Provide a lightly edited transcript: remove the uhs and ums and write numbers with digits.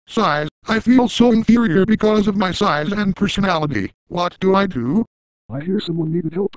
Size. I feel so inferior because of my size and personality. What do I do? I hear someone needed help